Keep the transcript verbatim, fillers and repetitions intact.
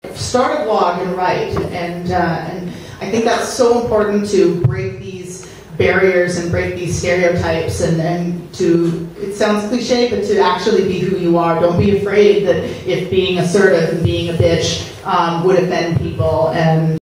Start a blog and write, and uh, and I think that's so important to break these barriers and break these stereotypes, and, and to, it sounds cliche, but to actually be who you are. Don't be afraid that if being assertive and being a bitch um, would offend people, and